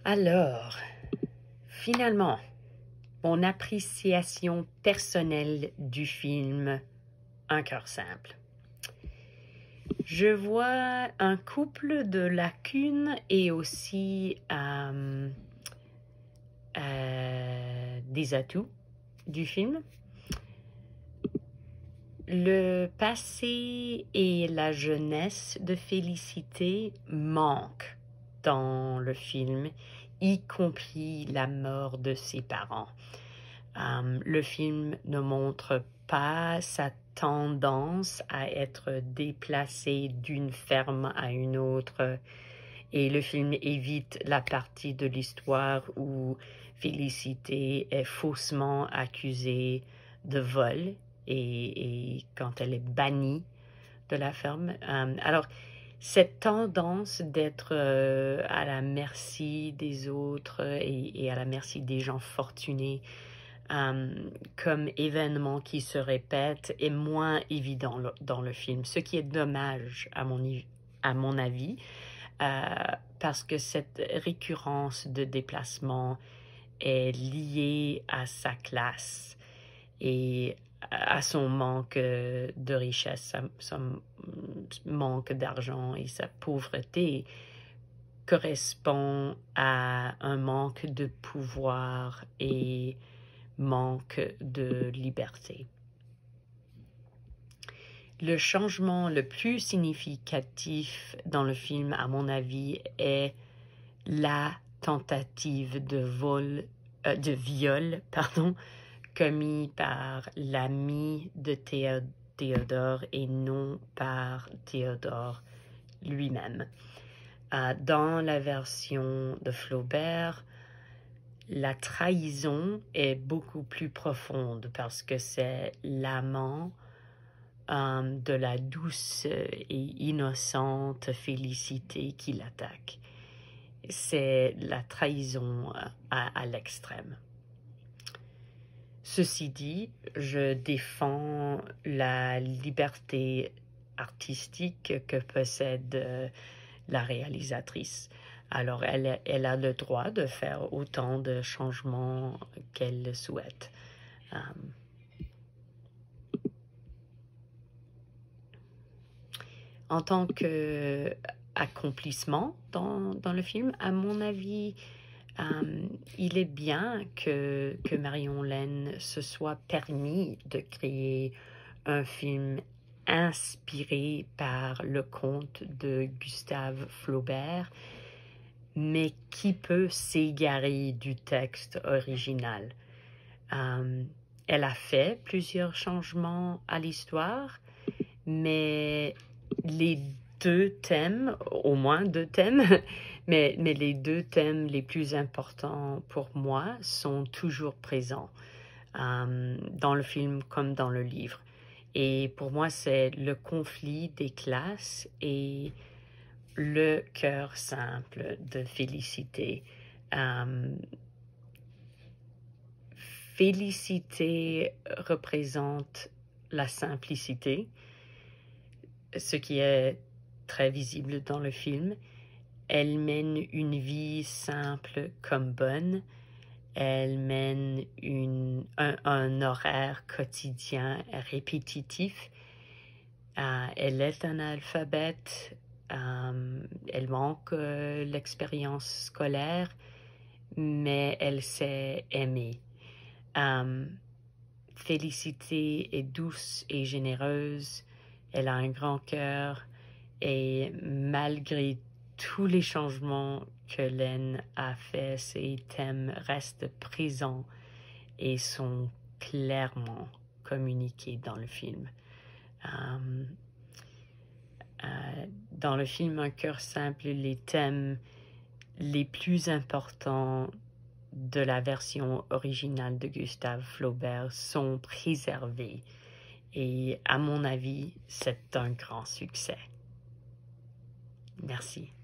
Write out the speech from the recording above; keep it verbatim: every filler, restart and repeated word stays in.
Alors, finalement, mon appréciation personnelle du film Un cœur simple. Je vois un couple de lacunes et aussi euh, euh, des atouts du film. Le passé et la jeunesse de Félicité manquent dans le film, y compris la mort de ses parents. Um, le film ne montre pas sa tendance à être déplacé d'une ferme à une autre, et le film évite la partie de l'histoire où Félicité est faussement accusée de vol et, et quand elle est bannie de la ferme. Um, alors, cette tendance d'être euh, à la merci des autres et, et à la merci des gens fortunés um, comme événement qui se répète est moins évident le, dans le film, ce qui est dommage à mon, à mon avis, euh, parce que cette récurrence de déplacement est liée à sa classe et à son manque de richesse, son manque d'argent et sa pauvreté correspond à un manque de pouvoir et manque de liberté. Le changement le plus significatif dans le film, à mon avis, est la tentative de vol, euh, de viol, pardon, commis par l'ami de Théo Théodore et non par Théodore lui-même. Euh, dans la version de Flaubert, la trahison est beaucoup plus profonde parce que c'est l'amant euh, de la douce et innocente Félicité qui l'attaque. C'est la trahison à, à l'extrême. Ceci dit, je défends la liberté artistique que possède euh, la réalisatrice. Alors, elle, elle a le droit de faire autant de changements qu'elle souhaite. Um, en tant qu'accomplissement dans, dans le film, à mon avis, Um, il est bien que, que Marion Lenne se soit permis de créer un film inspiré par le conte de Gustave Flaubert, mais qui peut s'égarer du texte original. Um, elle a fait plusieurs changements à l'histoire, mais les deux thèmes, au moins deux thèmes, mais, mais les deux thèmes les plus importants pour moi sont toujours présents euh, dans le film comme dans le livre. Et pour moi, c'est le conflit des classes et le cœur simple de Félicité. Euh, Félicité représente la simplicité, ce qui est très visible dans le film. Elle mène une vie simple comme bonne. Elle mène une, un, un horaire quotidien répétitif. Euh, elle est un alphabète. Euh, elle manque euh, l'expérience scolaire, mais elle sait aimer. Euh, Félicité est douce et généreuse. Elle a un grand cœur et malgré tous les changements que Lenne a fait, ses thèmes restent présents et sont clairement communiqués dans le film. Um, uh, dans le film Un cœur simple, les thèmes les plus importants de la version originale de Gustave Flaubert sont préservés et à mon avis, c'est un grand succès. Merci.